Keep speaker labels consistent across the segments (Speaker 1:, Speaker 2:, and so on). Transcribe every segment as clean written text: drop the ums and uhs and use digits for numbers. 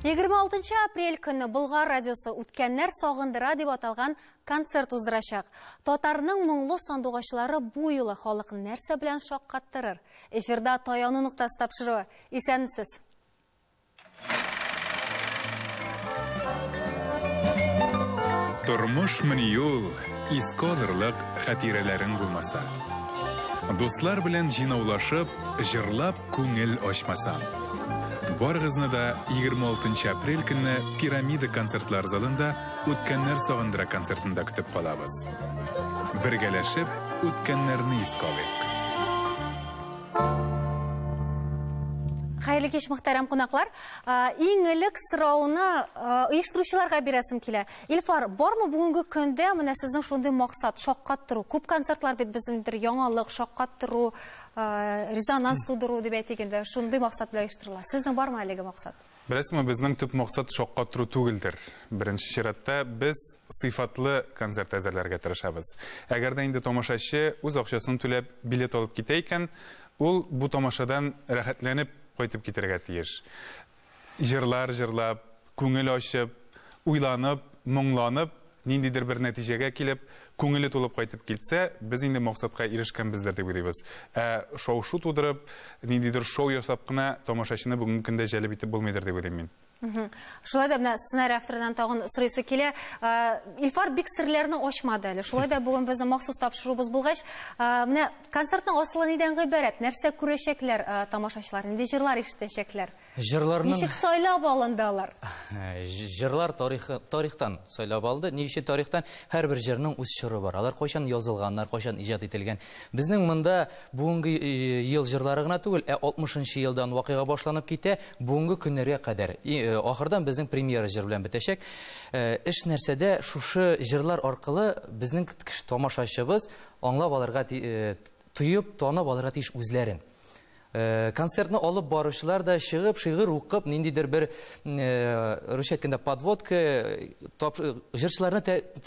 Speaker 1: 26 апрель күні Бұлғар радиосы үткәннәр сағындыра деп аталған концерт уздырачак. Татарның мұңлы сандуғачлары бу юлы халыкны нәрсә белән шаккаттырыр? Эфирда таяуны нуктасы тапшыруы. Исәнмесез.
Speaker 2: Тормыш мини юл, иске алырлык хатирәләрең булмаса. Дуслар белән җыйнаулашып, җырлап күңел ачмасаң. Барыгызны да 26 апрель көнне Пирамида концертлар залында үткәннәр сагындыра концертында көтеп калабыз. Бергәләшеп үткәннәрне искә алыйк.
Speaker 1: Хәерле кич, мөхтәрәм кунаклар. Иң элек сорауны оештыручыларга бирәсем килә. Илфар, бармы бүгенге көндә менә сезнең шундый максат шаккаттыру? Күп концертлар бит безнеңдер, яңалык, шаккаттыру, резонанс тудыру дип әйтгәндә, шундый максат белән оештырыла. Сезнең бармы әлеге максат?
Speaker 2: Беләсезме, безнең төп максат шаккаттыру түгелдер. Беренче чиратта без сыйфатлы концерт әзерләргә тырышабыз. Әгәр дә инде тамашачы үз акчасын түләп билет алып китә икән, ул бу тамашадан рәхәтләнеп кайтып китәргә тиеш. Җырлар җырлап, күңел ачып, уйланып, моңланып, ниндидер бер нәтиҗәгә килеп, күңеле тулып кайтып китсә, без инде максатка ирешкән бездер дип уйлыйбыз. Шоу-шу тудырып, ниндидер шоу ясап кына тамашачыны бүгенге көндә җәлеп итеп булмыйдыр дип уйлыйм мин.
Speaker 1: Шулай да менә сценарий авторынан тагын сорыйсы килә. Илфар бик серләрне ачмады әле. Шулай да бүген безнең махсус тапшырубыз булгач, менә концертның асылы нидән гыйбарәт? Нәрсә күрәчәкләр тамашачылар? Нинди җырлар ишетәчәкләр? Ничек сайлап алындылар?
Speaker 3: Җырлар тарихтан сайлап алды. Ничек тарихтан һәрбер җырның үз чоры бар. Алар кайчан язылганнар, кайчан иҗат ителгән. Безнең монда бүгенге ел җырлары гына түгел, 60-нчы елдан вакыйга башланып китә, бүгенге көннәргә кадәр. Ахырдан безнең премьера җыр белән бетәчәк. Эш нәрсәдә шушы җырлар аркылы безнең тамашачыбыз аңлап алырга тоеп, танып алырга тиеш үзләрен. Концертны алып баручылар да чыгып, шигырь укып, ниндидер бер русча әйткәндә подводка җырчыларны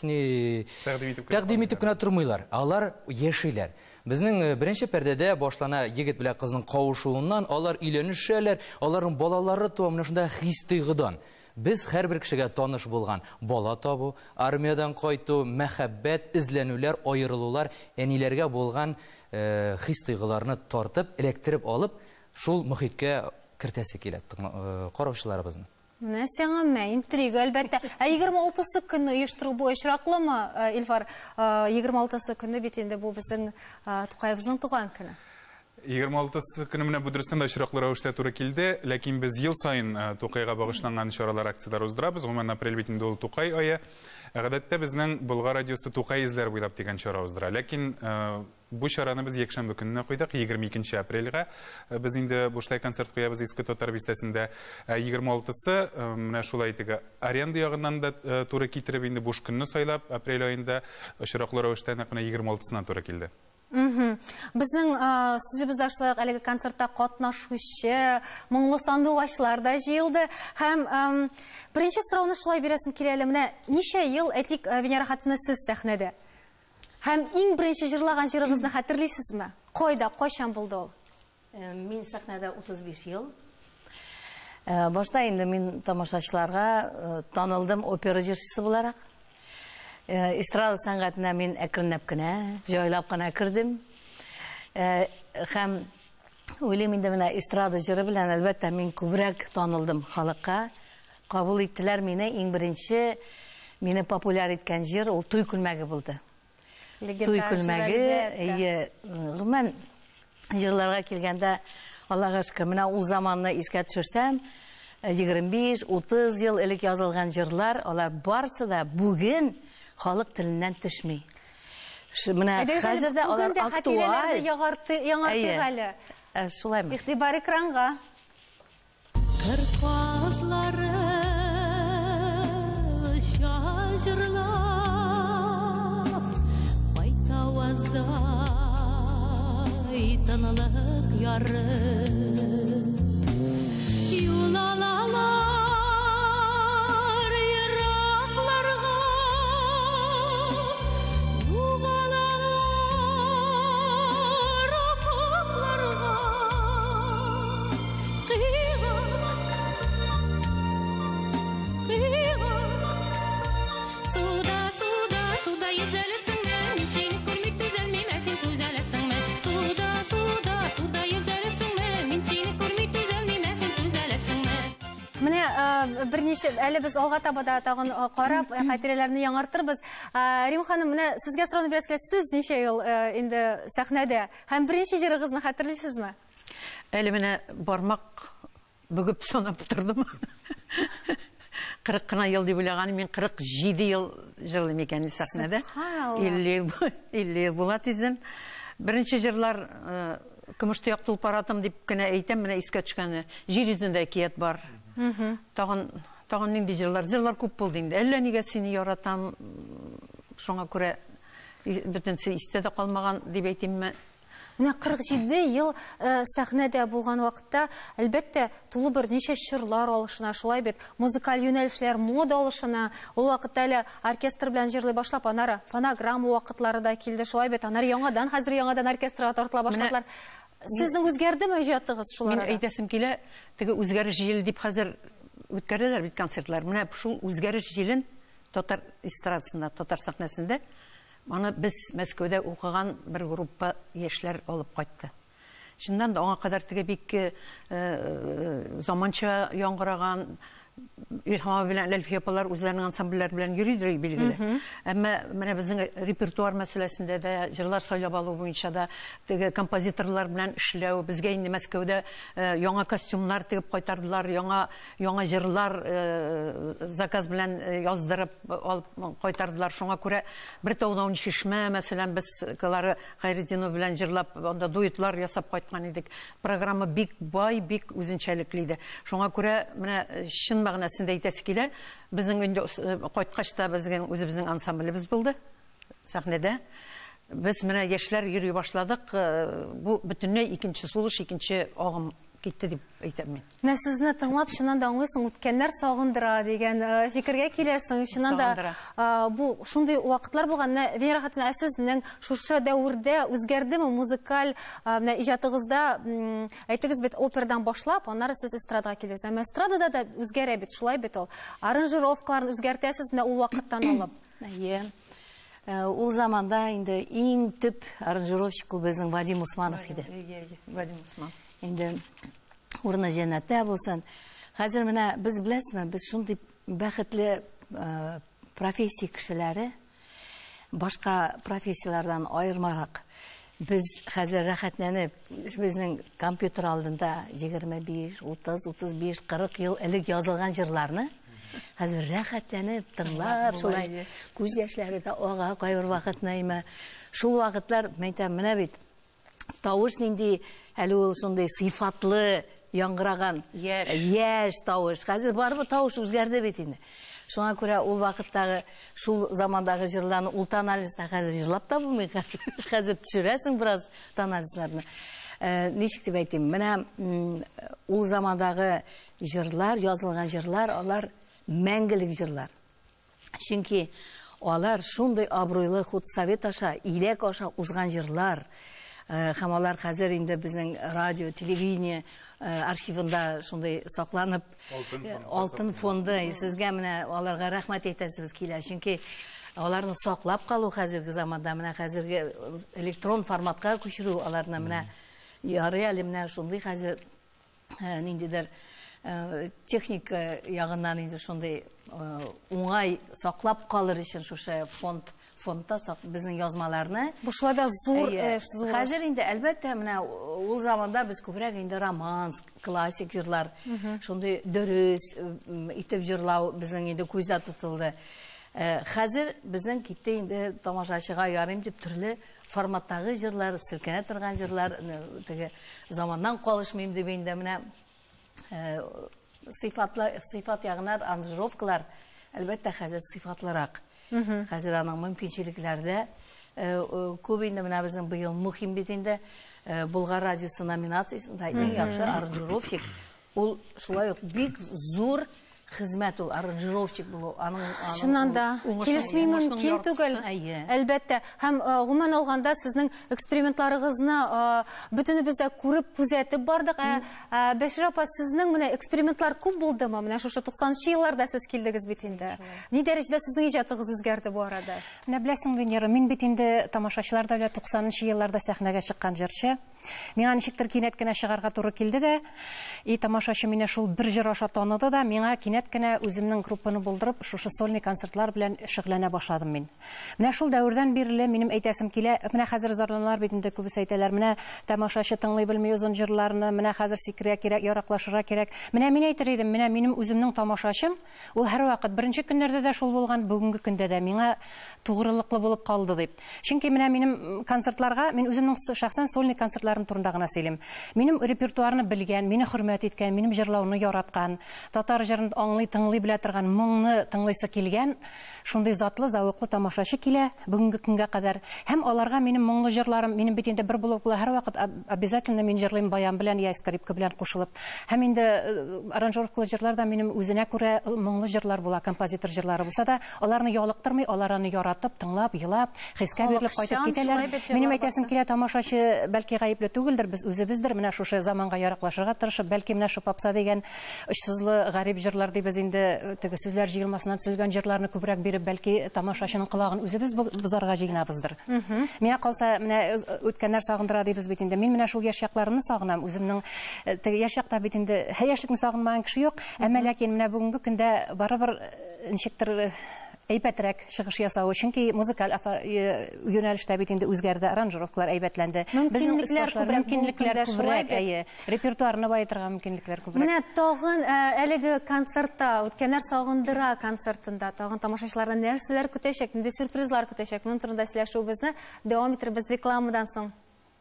Speaker 3: тәкъдим итеп кенә тормыйлар. Алар яшиләр. Безнең беренче пәрдәдә башлана егет белән кызның кавышуыннан, алар өйләнешәләр, аларның балалары туа, менә шунда хис тойгыдан. Без һәрбер кешегә таныш булган бала табу, армиядан кайту, мәхәббәт, изләнүләр, аерылулар, әниләргә булган хис тойгыларны тартып, электереп алып, шул мөхиткә кертәсе килә караучыларыбызны.
Speaker 1: Нәрсәңә интрига әлбәттә. 26-сы көнне оештыру бу очраклымы, Илфар? 26-сы көнне бит инде бу безнең Тукаебызның туган көне.
Speaker 2: 26-сы көне менә бу дөрестән дә очраклы рәвештә туры килде, ләкин без ел сайын Тукайга багышланган чаралар, акциялар уздырабыз. Гомумән апрель битендә ул Тукай ае. Гадәттә безнең Болгар радиосы Тукай изләр буйлап дигән чара уздыра. Ләкин бу чараны без якшәмбе көненә куйдык, 22 апрельгә. Без инде бушлай концерт куябыз Иске Татар бистәсендә. 26-сы менә шулай итегә аренда ягыннан да туры китереп инде буш көнне сайлап, апрель аенда очраклы рәвештә нәкъ 26-сына туры килде.
Speaker 1: Безнең студиябызда шулай әлеге концертта катнашучы, моңлы сандугачлар да җыелды. Һәм беренче сорауны шулай бирәсем килә әле. Менә ничә ел әйтик Венера хатыны сез сәхнәдә? Һәм иң беренче җырлаган җырыгызны хәтерлисезме? Кайда, кайчан булды ул?
Speaker 4: Мин сәхнәдә 35 ел. Башта инде мин тамашачыларга танылдым опера җырчысы буларак. Эстрада сәнгатенә мин әкренләп кенә, җайлап кына кирдем. Һәм уйлыйм инде менә эстрада җыры белән әлбәттә мин күбрәк танылдым халыкка. Кабул иттеләр мине, иң беренче мине популяр иткән җыр ул Туй күлмәге булды. Туй күлмәге, гомумән җырларга килгәндә, Аллага шөкер, менә ул заманны искә төшерсәм, 25-30 ел элек язылган җырлар, алар барысы да бүген халык теленнән төшми. Менә хәзер дә алар актуаль.
Speaker 1: Яңартык әле.
Speaker 4: Шулаймы?
Speaker 1: Игътибар экранга.
Speaker 5: Кырпазлары шажырлап, байтавазда тынлык яры.
Speaker 1: әле без алга таба да тагын карап, хатирәләрне яңартырбыз. Рим ханым, менә сезгә сорауны бирәс килә. Сез ничә ел инде сәхнәдә һәм беренче җырыгызны хәтерлисезме?
Speaker 6: Әле менә бармак бүгеп санап тордым. 40 кына ел дип уйлаган, мин 47 ел җырлыйм икән сәхнәдә. 50 ел була тизен. Беренче җырлар Көмештөяк тулпаратым дип кенә әйтәм, менә искә төшкәне. Җир йөзендә әкият бар. Тагын нинди җырлар күп булды инде. Әллә нигә сине яратам, шуңа күрә бөтенсе истә дә калмаган дип әйтимме.
Speaker 1: Менә 47 ел сәхнәдә булган вакытта, әлбәттә, тулы бер ничә чырлар алышына, шулай бит, музыкаль юнәлешләр, мода алышына, ул вакытта әле оркестр белән җырлый башлап, анары фонограмма вакытлары да килде, шулай бит, анары хәзер яңадан оркестрга тартыла башладылар. Сезнең үзгәрдеме иҗатыгыз шуларда?
Speaker 6: Мин әйтәсем килә, теге үзгәреш җиле дип хәзер үткәрәләр бит концертлар. Менә шул үзгәреш җилен татар эстрадасында, татар сәхнәсендә аны без Мәскәүдә укыган бер группа яшьләр алып кайтты. Шуннан да аңа кадәр теге бик заманча яңгыраган Илһам белән Әлфия апалар үзләренең ансамбльләр белән йөридер билгеле. Әмма менә безнең репертуар мәсьәләсендә дә, җырлар сайлап алу буенча да теге композиторлар белән эшләү, безгә инде Мәскәүдә яңа костюмнар тигеп кайтардылар, яңа җырлар заказ белән яздырып алып кайтардылар. Шуңа күрә бер таудан шишмә, мәсәлән, без кылары Хайретдинов белән җырлап, анда дуэтлар ясап кайткан идек. Программа бик бай, бик үзенчәлекле иде. Шуңа күрә менә шын мәгънәсендә әйтәсе килә, безнең инде кайткач та безнең үзебезнең ансамблебез булды сәхнәдә. Без менә яшьләр йөри башладык. Бу бөтенләй икенче сулыш, икенче агым китте дип әйтәм мин.
Speaker 1: Менә сезне тыңлап, чыннан да аңлыйсың, үткәннәр сагындыра дигән фикергә киләсең. Чыннан да бу шундый вакытлар булган. Вера хатына, сезнең шушы дәврдә үзгәрдеме музыкаль менә иҗатыгызда? Әйтегез бит, операдан башлап, аннары сез эстрадага килдегез. Әмма эстрадада да үзгәрә бит, шулай бит ул. Аранжировкаларын үзгәртәсез менә ул вакыттан алып.
Speaker 4: Ул заманда инде иң төп аранжировщик ул безнең Вадим Усманов иде.
Speaker 6: Вадим Усманов.
Speaker 4: Инде урыны җәннәттә булсын. Хәзер менә без беләсезме, без шундый бәхетле профессия кешеләре, башка профессиялардан аермарак, без хәзер рәхәтләнеп, безнең компьютер алдында 25, 30, 35, 40 ел элек язылган җырларны хәзер рәхәтләнеп тыңлап, шулай күз яшьләре дә ага, кайбер вакыт нәймә. Шул вакытлар, мәйтәм, менә бит тавыш нинди, әле ул шундый сыйфатлы яңгыраган яшь тавыш. Хәзер барыбер тавыш үзгәрде бит инде. Шуңа күрә ул вакыттагы, шул замандагы җырларны ул анализда хәзер җырлап та булмый. Хәзер төшерәсең бераз анализларны. Ничек дип әйтим? Менә ул замандагы җырлар, язылган җырлар, алар мәңгелек җырлар. Чөнки алар шундый абруйлы худсовет аша, иләк аша узган җырлар. Һәм алар хәзер инде безнең радио, телевидение архивында шундый сакланып, алтын фонды. Сезгә менә аларга рәхмәт әйтәсебез килә. Чөнки аларны саклап калу хәзерге заманда, менә хәзерге электрон форматка күчерү аларны менә ярый әле менә шундый хәзер ниндидер техника ягыннан инде шундый уңай саклап калыр өчен шушы фондта безнең язмаларны.
Speaker 1: Бу шулай да зур эш.
Speaker 4: Хәзер инде әлбәттә менә ул заманда без күбрәк инде романс, классик җырлар, шундый дөрес итеп җырлау безнең инде күздә тотылды. Хәзер безнең китте инде тамашачыга ярым дип төрле форматтагы җырлар, селкенә торган җырлар, теге заманнан калышмыйм дип инде менә сыйфат ягыннан аранжировкалар әлбәттә хәзер сыйфатлырак. Хәзер аның мөмкинчелекләрдә күп инде менә безнең быел мөһим бит инде Болгар радиосы номинациясендә иң яхшы аранжировщик. Ул шулай ук бик зур хезмәт, ул аранжировщик булу.
Speaker 1: Чыннан да килешми мөмкин түгел. Әлбәттә, һәм гомумән алганда сезнең экспериментларыгызны бөтенебез дә күреп, күзәтеп бардык. Бәшир апа, сезнең менә экспериментлар күп булдымы? Менә шушы 90-нчы елларда сез килдегез бит инде. Ни дәрәҗәдә сезнең иҗатыгыз үзгәрде бу арада?
Speaker 7: Менә беләсең, Венера, мин бит инде тамашачылар да белә 90-нчы елларда сәхнәгә чыккан җырчы. Миңа ничектер кинәт кенә чыгарга туры килде дә, тамашачы мине шул бер җыр аша таныды да, миңа кинәт кинәт кенә үземнең группаны булдырып, шушы сольный концертлар белән шөгыльләнә башладым мин. Менә шул дәвердән бирле минем әйтәсем килә, менә хәзер зарланалар бит инде күбесе әйтәләр, менә тамашачы тыңлый белми узын җырларны, менә хәзер сикерә кирәк, яраклашырга кирәк. Менә мин әйтер идем, менә минем үземнең тамашачым, ул һәрвакыт беренче көннәрдә дә шул булган, бүгенге көндә дә миңа тугрылыклы булып калды дип. Чөнки менә минем концертларга, мин үземнең шәхсән сольный концертларым турында гына сөйлим. Минем репертуарны белгән, мине хөрмәт иткән, минем җырлауны яраткан, татар җырын аңлый, тыңлый белә торган, моңны тыңлыйсы килгән, шундый затлы, зауыклы тамашачы килә бүгенге көнгә кадәр. Һәм аларга минем моңлы җырларым, минем бит инде бер булып һәрвакыт обязательно мин җырлыйм баян белән, я скрипка белән кушылып. Һәм инде аранжировкалы җырлар да минем үзенә күрә моңлы җырлар була, композитор җырлары булса да, аларны ялыктырмый, аларны яратып, тыңлап, елап, хискә бирелеп кайтып китәләр. Минем әйтәсем килә, тамашачы бәлки гаепле түгелдер, без үзебездер, менә шушы заманга яраклашырга тырышып, бәлки менә шу попса дигән очсызлы гарип җырлар дибез инде, теге сүзләр җыелмасыннан төзелгән җырларны күбрәк биреп, бәлки тамашачының колагын үзебез бозарга җыйнабыздыр. Миңа калса, менә үткәннәр сагындыра дибез бит инде. Мин менә шул яшь якларны сагынам, үземнең теге яшь якта бит инде яшьлекне сагынмаган кеше юк, әмма ләкин менә бүгенге көндә барыбер ничектер әйбәтрәк чыгыш ясау, чөнки музыкаль юнәлештә бит инде үзгәрде, аранжировкалар әйбәтләнде. Мөмкинлекләр күбрәк, репертуарны баетырга мөмкинлекләр күбрәк.
Speaker 1: Менә тагын әлеге концертта, үткәннәр сагындыра концертында тагын тамашачылардан нәрсәләр көтәчәк, нинди сюрпризлар көтәчәк? Моның турында сөйләшүебезне дәвам иттербез рекламадан соң.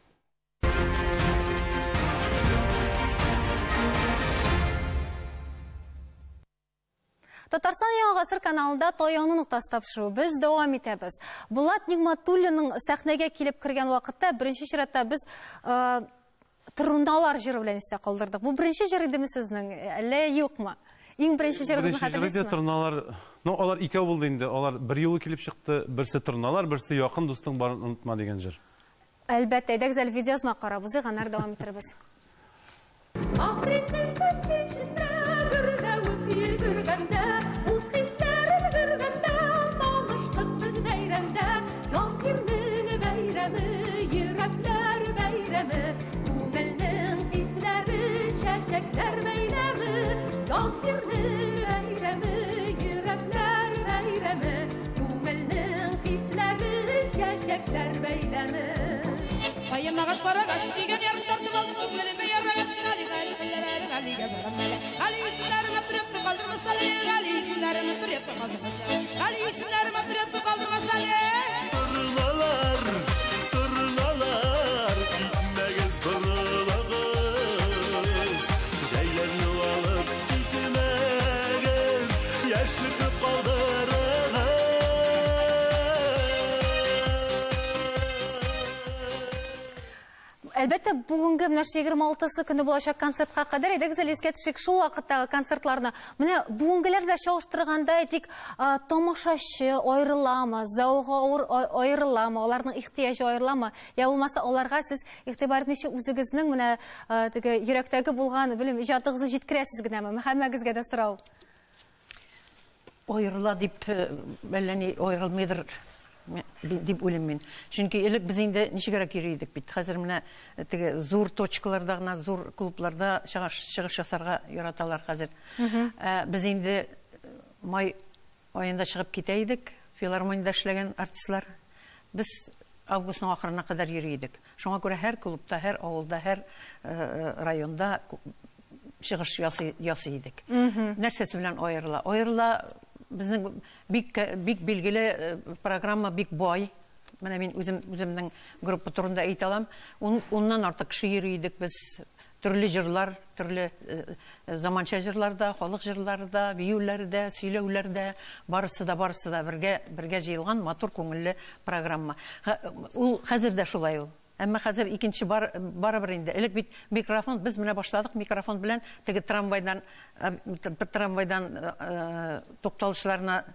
Speaker 1: Татарстан Яңа гасыр каналында Таяуны нуктасы тапшыру. Без дәвам итәбез. Булат Нигъмәтуллинның сәхнәгә килеп кергән вакытта беренче чиратта без торуналар җыры белән истә калдырдык. Бу беренче җыр идеме сезнең, әллә юкмы? Иң беренче җырыгызны хәтерлисезме?
Speaker 8: Торуналар, алар икәү булды инде. Алар бер юлы килеп чыкты. Берсе торуналар, берсе якын дустың барын онытма дигән җыр.
Speaker 1: Әлбәттә, әйдәгез видеосына карабыз, ганнар дәвам иттербез.
Speaker 9: Ayamaş para gassigen yarın tartıp aldım Gölüme yaragaş Ali isimlerime türetti kaldırmasa Ali isimlerime türetti kaldırmasa Ali isimlerime türetti kaldırmasa
Speaker 10: Turnalar, turnalar Gitmegez turnalarız Şeylerini alıp gitmegez Yaşlıkıp kaldırırız
Speaker 1: Әлбәттә, бүгенге менә 26-сы көне булачак концертка кадәр әйдәгез искә төшик шул вакыттагы концертларны. Менә бүгенгеләр белән чагыштырганда әйтик, тамашачы аерыламы, зауга аерыламы, аларның ихтыяҗы аерыламы? Я булмаса аларга сез игътибар итмичә үзегезнең менә теге йөрәктәге булган, белем, иҗатыгызны җиткерәсез генәме? Һәммәгезгә дә сорау.
Speaker 6: Аерыла дип, әлләни аерылмыйдыр дип уйлыйм мин. Чөнки элек без инде ничегрәк йөридек бит. Хәзер менә теге зур точкаларда гына, зур клубларда чыгыш ясарга яраталар хәзер. Без инде май аенда чыгып китә идек, филармониядә эшләгән артистлар. Без августның ахырына кадәр йөридек. Шуңа күрә һәр клубта, һәр авылда, һәр районда чыгыш ясый идек. Нәрсәсе белән аерыла? Аерыла безнең бик билгеле программа, бик бай. Менә мин үземнең группа турында әйтә алам. Уннан артык кеше йөридек без. Төрле җырлар, төрле заманча җырларда, халык җырларында, биюләрдә, сөйләүләрдә, барысы да бергә җыелган матур күңелле программа. Ул хәзер дә шулай ул. Әмма хәзер икенче барыбер инде. Элек бит микрофон, без менә башладык микрофон белән теге трамвайдан токталышларына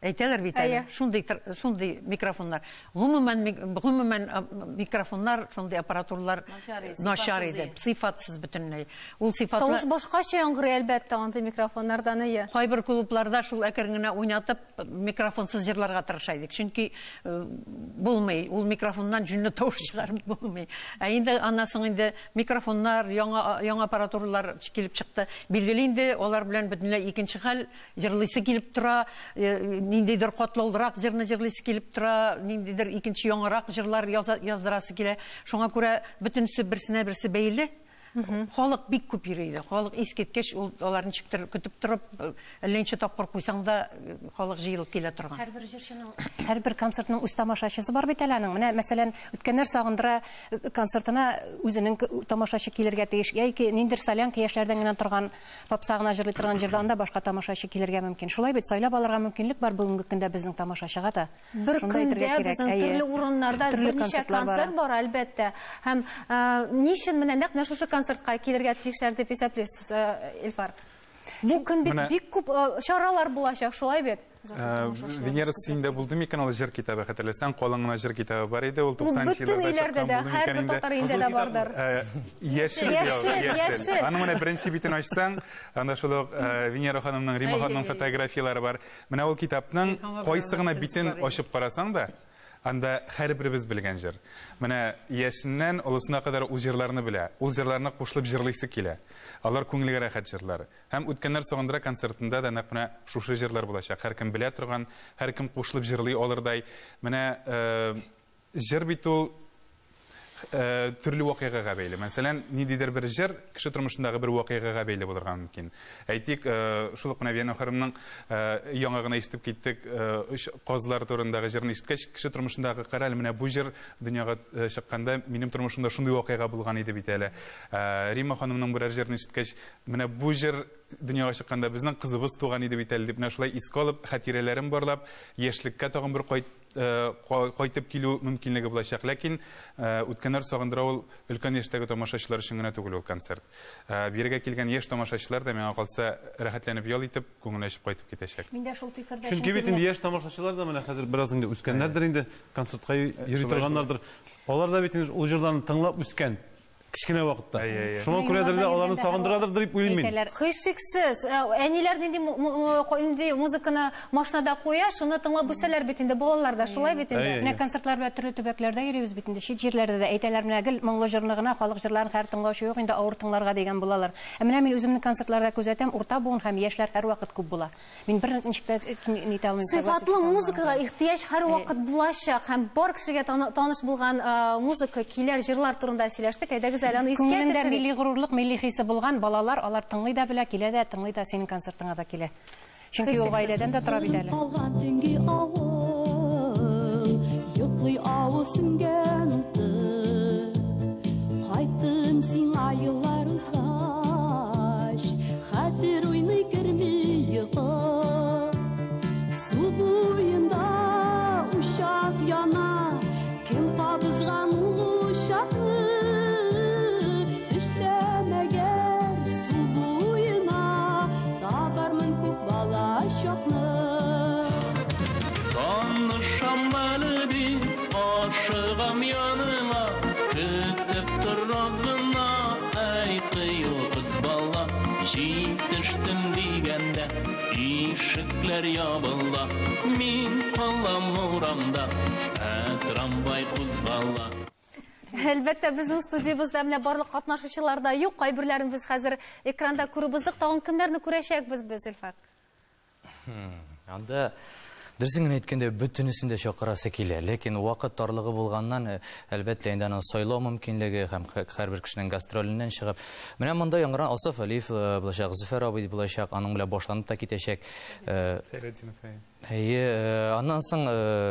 Speaker 6: Әйтәләр бит әле, шундый микрофоннар. Гомумән микрофоннар, шундый аппаратуралар начар иде, сыйфатсыз бөтенләй. Ул сыйфатлы.
Speaker 1: Тавыш башкача яңгырый әлбәттә андый микрофоннардан ие.
Speaker 6: Кайбер клубларда шул әкрен генә уйнатып микрофонсыз җырларга тырыша идек. Чөнки булмый, ул микрофоннан җүнле тавыш чыгарып булмый. Ә инде аннан соң инде микрофоннар, яңа аппаратуралар килеп чыкты. Билгеле инде алар белән бөтенләй икенче хәл, җырлыйсы килеп тора, ниндидер катлаулырак җырны җырлыйсы килеп тора, ниндидер икенче яңарак җырлар яздырасы килә. Шуңа күрә бөтенесе берсенә берсе бәйле. Халык бик күп йөрейде. Халык искиткәч аларны чиктер көтеп торып, әлләнче тапкыр куйсаң да халык җыелып килә торган.
Speaker 7: Һәрбер җырчының, һәрбер концертның үз тамашачысы бар бит әле аның. Менә мәсәлән, үткәннәр сагындыра концертына үзенең тамашачы килергә тиеш. Яки ниндер солянка яшьләрдән генә торган, попсагына җырлый торган җирдә анда башка тамашачы килергә мөмкин. Шулай бит сайлап алырга мөмкинлек бар бүгенге көндә безнең тамашачыга да.
Speaker 1: Бер көндә безнең төрле урыннарда берничә концерт бар әлбәттә. Һәм нишен менә нәкъ шушы концертка килергә тиешләр дип исәплисез, Илфар? Бу көн бик күп чаралар булачак, шулай бит?
Speaker 2: Венера синде булды микән ул җыр китабы, хәтерләсәң, калыңгына җыр китабы бар иде, ул 90 елларда чыккан.
Speaker 1: Һәр татар инде дә бардыр.
Speaker 2: Яшел. Аны менә беренче битен ачсаң, анда шул Венера ханымның, Рима ханымның фотографиялары бар. Менә ул китапның кайсы гына битен ачып карасаң да, анда һәрберебез белгән җыр. Менә яшеннән олысына кадәр ул җырларны белә. Ул җырларны кушылып җырлыйсы килә. Алар күңелгә рәхәт җырлар. Һәм үткәннәр сагындыра концертында да нәкъ менә шушы җырлар булачак. Һәркем белә торган, һәркем кушылып җырлый алырдай. Менә җыр бит ул төрле вакыйгага бәйле. Мәсәлән, ниндидер бер җыр кеше тормышындагы бер вакыйгага бәйле булырга мөмкин. Әйтик, шул ук менә Венера ханымның яңа гына ишетеп киттек, казлар турындагы җырны ишеткәч, кеше тормышындагы карал, менә бу җыр дөньяга чыкканда минем тормышымда шундый вакыйга булган иде бит әле. Рима ханымның бер җырны ишеткәч, менә бу җыр дөньяга чыкканда безнең кызыбыз туган иде бит әле дип, менә шулай искә алып, хатирәләрен барлап, яшьлеккә тагын бер кайтып килү мөмкинлеге булачак. Ләкин үткәннәр сагындыра ул өлкән яшьтәге тамашачылар өчен генә түгел ул концерт. Бирегә килгән яшь тамашачылар да миңа калса рәхәтләнеп ял итеп, күңел ачып кайтып китәчәк.
Speaker 7: Мин дә шул фикердә.
Speaker 8: Чөнки бит инде яшь тамашачылар да менә хәзер бераз инде үскәннәрдер инде, концертка йөри торганнардыр. Алар да бит ул җырларны тыңлап үскән. Кичкенә вакытта. Шуңа күрәдер дә аларны сагындырадыр дип уйлыйм мин.
Speaker 1: Һичшиксез, әниләр инде музыканы машинада куя, шуны тыңлап үсәләр бит инде, балалар да шулай бит инде.
Speaker 7: Менә концертлар белән төрле төбәкләрдә йөрибез бит инде, чит җирләрдә дә әйтәләр, менә гел моңлы җырны гына, халык җырларын һәр тыңлаучы юк, инде авыр тыңларга дигән булалар. Менә мин үземнең концертларда күзәтәм, урта буын һәм яшьләр һәрвакыт күп була. Мин бер ничектә нитә алмыйм.
Speaker 1: Сыйфатлы музыкага ихтияҗ һәрвакыт булачак һәм бар кешегә таныш булган музыка, көйләр, җырлар турында сөйләштек. Әйдәгез әле аны искә
Speaker 7: милли горурлык, милли хисе булган балалар, алар тыңлый да белә, килә дә, тыңлый да синең концертыңа да килә. Чөнки ул гаиләдән дә тора бит әле.
Speaker 5: Алган төнге авыл, йоклый авыл сүнгән уты. Кайтым сиңа еллар узгач, хәтер уйный керми йокы. Су буенда ушак яна, кем кабызган ул ушакны.
Speaker 10: Tanışam beni di, aşığım yanına, kütüp dur razgına, ey kıyı kız balla, jitiştim digende, işikler yabılla, min kalam uğramda, tramvay kız balla.
Speaker 1: Әлбәттә, безнең студиябызда менә барлык катнашучылар да юк, кайберләрен без хәзер экранда күребез, тагын кемнәрне күрәчәкбез без, Илфар?
Speaker 3: Анда дөресен генә әйткәндә бөтенесен дә чакырасы килә, ләкин вакыт тарлыгы булганнан, әлбәттә инде аны сайлау мөмкинлеге һәм һәрбер кешенең гастролиннән чыгып, менә монда яңгыран Асаф Алиев булачак, Зөфәр абый булачак, аның белән башланып та китәчәк. Аннан соң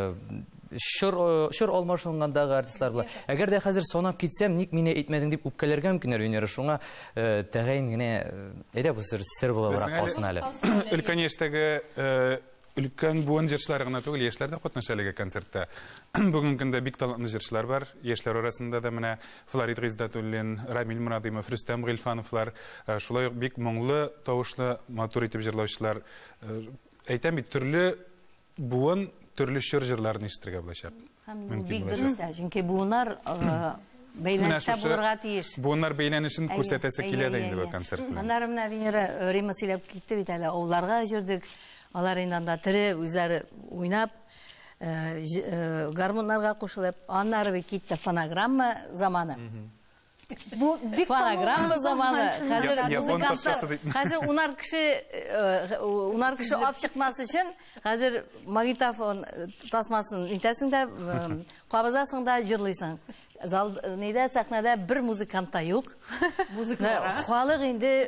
Speaker 3: шыр алмашынгандагы артистлар була. Әгәр дә хәзер санап китсәм, ник мине әйтмәдең дип үпкәләргә мөмкин Венера, шуңа тәгаен генә әйдә бу сер була барак калсын әле.
Speaker 2: Өлкән яшьтәге өлкән буын җырчылары гына түгел, яшьләр дә катнаша әлеге концертта. Бүгенге көндә бик талантлы җырчылар бар. Яшьләр арасында да менә Флорид Гыйздәтуллин, Рамил Мурадимов, Рөстәм Гыйльфановлар, шулай ук бик моңлы тавышлы, матур итеп җырлаучылар. Әйтәм бит, төрле буын төрле җырларын ишетергә булачак.
Speaker 4: Бик дөрес, чөнки буыннар бәйләнештә булырга тиеш.
Speaker 2: Буыннар бәйләнешен күрсәтәсе килә дә инде бу концертта.
Speaker 4: Аннары менә Венера Рима сөйләп китте бит әле, авылларга җырдык. Алар инде тире үзләре уйнап, гармоннарга кушылып, аннары бит китте фонограмма заманы.
Speaker 1: Бу бик
Speaker 4: фонограмма заманы. Хәзер унар кеше ап чыкмас өчен, хәзер магнитофон тасмасын итәсең дә, кабызасың да җырлыйсың. Зал нидә сәхнәдә бер музыкант та юк. Халык инде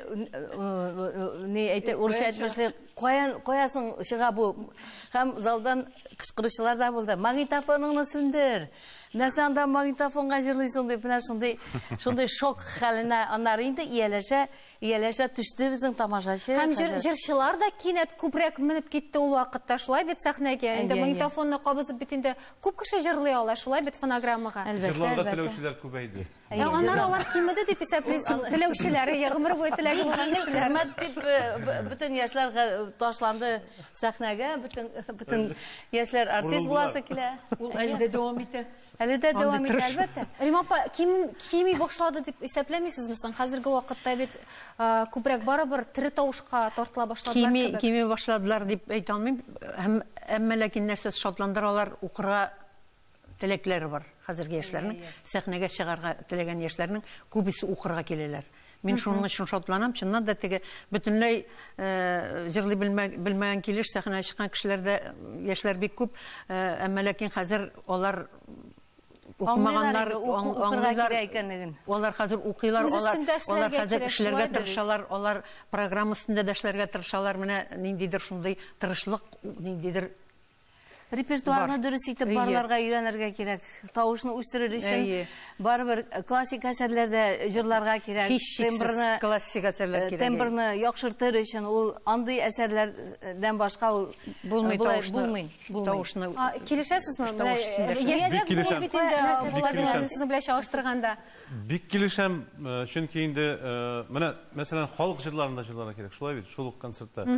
Speaker 4: ни әйтә, урысча әйтмәслек, каясың чыга бу. Һәм залдан кычкырышлар да булды. Магнитофоныңны сүндер. Нәрсә анда магнитофонга җырлыйсың дип, шундый шок хәленә аннары инде ияләшә төште безнең тамашачы.
Speaker 1: Һәм җырчылар да кинәт күбрәк менеп китте ул вакытта, шулай бит сәхнәгә. Инде магнитофонны кабызып бит инде күп кеше җырлый ала, шулай бит фонограммага.
Speaker 8: Җырларга теләүчеләр күбәйде.
Speaker 1: Алар кимеде дип исәплисең, теләүчеләре ягымыр буе теләге булган
Speaker 4: хезмәт дип бөтен яшьләр ташланды сәхнәгә, бөтен яшьләр артист буласы килә.
Speaker 6: Ул әле дәвам итә.
Speaker 4: Әле дә дәвам итә, әлбәттә.
Speaker 1: Рим апа, кими башлады дип исәпләмисезме соң? Хәзерге вакытта бит күбрәк барыбер тере тавышка тартыла башладылар.
Speaker 6: Кими башладылар дип әйтә алмыйм. Әмма ләкин нәрсә шатландыралар, укырга теләкләре бар. Хәзерге яшьләрнең сәхнәгә чыгарга теләгән яшьләрнең күбесе укырга киләләр. Мин шуның өчен шатланам. Чыннан да теге бөтенләй җырлый белмәгән килеш сәхнәгә чыккан кешеләрдә яшьләр бик күп. Әмма ләкин хәзер алар укымаганнар аңлыйлар икәнлеген. Алар хәзер укыйлар, алар хәзер эшләргә тырышалар, алар программа өстендә дә эшләргә тырышалар. Менә ниндидер шундый тырышлык, ниндидер
Speaker 4: репертуарны дөрес итеп барларга өйрәнергә кирәк. Тавышны үстерер өчен барыбер классик әсәрләрдә җырларга кирәк.
Speaker 6: Классик әсәрләр кирәк.
Speaker 4: Тембрны яхшыртыр өчен ул андый әсәрләрдән башка ул булмый. Тавышны
Speaker 1: килешәсезме? Яшьләр бит инде Владимир сезне белән чагыштырганда.
Speaker 8: Бик килешәм, чөнки инде менә мәсәлән халык җырларында җырларга кирәк. Шулай бит, шул концертта.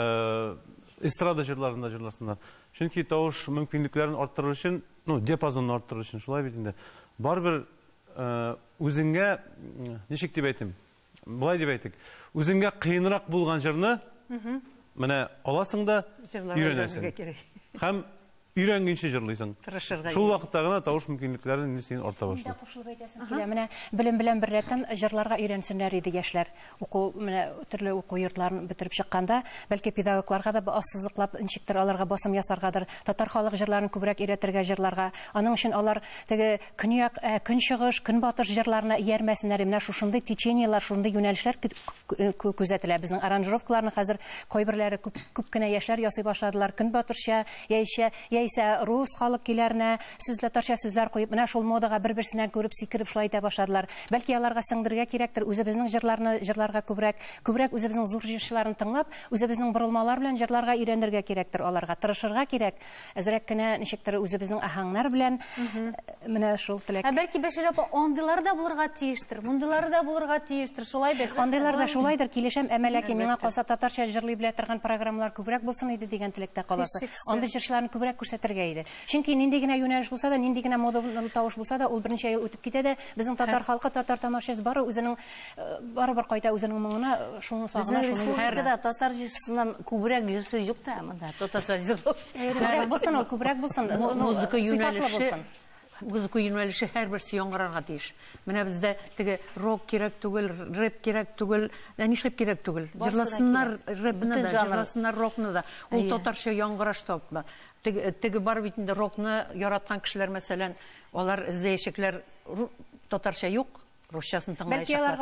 Speaker 8: Эстрада җырларында җырласыннар. Чөнки тавыш мөмкинлекләрен арттырыр өчен, диапазонны арттырыр өчен, шулай бит инде. Барбер үзеңгә, ничек дип әйтим? Булай дип әйтик. Үзеңгә кыенрак булган җырны менә аласың да өйрәнәсең. Һәм өйрәнгәнче җырлыйсың. Шул вакытта гына тавыш мөмкинлекләрен син арта башлый.
Speaker 7: Кушылып әйтәсең килә. Менә белем белән бер рәттән җырларга өйрәнсеннәр иде яшьләр. Менә төрле уку йортларын бетереп чыкканда, бәлки педагогларга да ассызыклап ничектер аларга басым ясаргадыр. Татар халык җырларын күбрәк өйрәтергә җырларга. Аның өчен алар теге көньяк, көнчыгыш, көнбатыш җырларына иярмәсеннәр. Менә шушындый течениялар, шундый юнәлешләр күзәтелә. Безнең аранжировкаларны хәзер кайберләре күп кенә яшьләр ясый башладылар. Көнбатышча, яисә рус халык киләренә сүзләтәрчә сүзләр куеп, менә шул модага бер-берсеннән күреп сикереп шулай итә башладылар. Бәлки аларга сеңдергә кирәктер, үзебезнең җырларны җырларга күбрәк үзебезнең зур җырчыларын тыңлап, үзебезнең борылмалар белән җырларга өйрәнергә кирәктер, аларга тырышырга кирәк. Әзрәк кенә ничектер үзебезнең аһаңнар белән менә шул теләк.
Speaker 1: Бәлки Бәшир апа андыйлар да булырга тиештер, мондыйлар да булырга тиештер, шулай бит.
Speaker 7: Андыйлар да шулайдыр, килешәм, әмма ләкин миңа калса татарча җырлый белә торган программалар күбрәк булсын иде дигән теләктә каласы. Андый җырчыларны күбрәк күрсәтергә иде. Чөнки нинди генә юнәлеш булса да, нинди генә модалы тавыш булса да, ул берничә ел үтеп китә дә, безнең татар халкы, татар тамашасы бары үзенең барыбер кайта үзенең моңына, шуны сагына,
Speaker 4: шуны һәрдә татар җырчысыннан күбрәк җырчы юк та монда. Татарча җырлау.
Speaker 7: Күбрәк булсын, ул күбрәк булсын.
Speaker 6: Музыка юнәлеше. Музыка юнәлеше һәрберсе яңгырарга тиеш. Менә бездә теге рок кирәк түгел, рэп кирәк түгел, нишләп кирәк түгел. Җырласыннар рэпны да, җырласыннар рокны да. Ул татарча яңгыраш тапма. Теге бар бит инде рокны яраткан кешеләр, мәсәлән, алар эзләячәкләр татарча юк, русчасын тыңлаячаклар.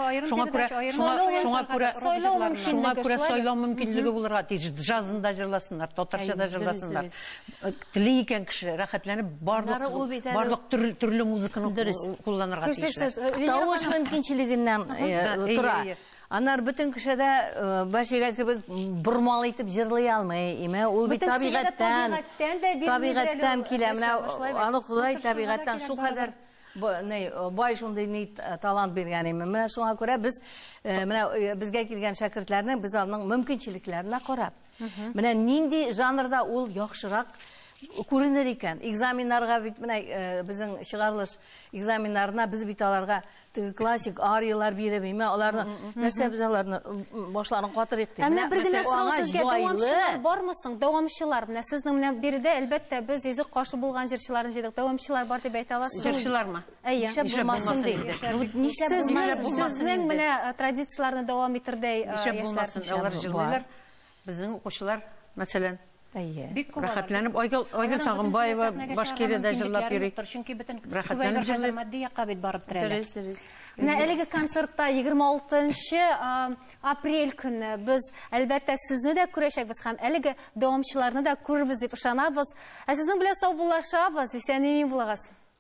Speaker 6: Шуңа күрә сайлау мөмкинлеге булырга тиеш. Джазында җырласыннар, татарча да җырласыннар. Теле икән кеше рәхәтләнеп барлык төрле музыканы кулланырга тиеш.
Speaker 4: Тавыш мөмкинчелегеннән тора. Аннар бөтен кешедә Бәширә кебек бурмал итеп җырлый алмый. Ул бит табигатьтән килә. Менә аны Худай табигатьтән шул кадәр бай шундый талант биргән име. Менә шуңа күрә без менә безгә килгән шәкертләрнең без алның мөмкинчелекләренә карап. Менә нинди жанрда ул яхшырак күренер икән. Экзаменнарга бит менә безнең чыгарылыш экзаменнарына без бит аларга классик ариялар биреп, аларны нәрсә без аларны башларын катырыйк дип.
Speaker 1: Менә бер генә сорау сезгә, дәвамчылар бармы соң? Дәвамчылар. Менә сезнең менә биредә әлбәттә без йөзек кашы булган җырчыларны җыйдык. Дәвамчылар бар дип әйтә аласыз.
Speaker 6: Җырчылармы?
Speaker 4: Нишләп булмасын дип.
Speaker 1: Сезнең менә традицияларны дәвам иттердәй
Speaker 6: яшьләр. Алар җырлыйлар. Безнең укучылар, мәсәлән, бик рәхәтләнеп, Айгөл Сагынбаева Башкириядә җырлап йөри.
Speaker 7: Чөнки бөтен
Speaker 6: Рәхәтләнеп җырлый.
Speaker 7: матди якка бит барып терәләр.
Speaker 1: Менә әлеге концертта 26 апрель көнне без әлбәттә сезне дә күрәчәкбез һәм әлеге дәвамчыларны да күрербез дип ышанабыз. Сезнең белән сау булашабыз, исән-имин булыгыз.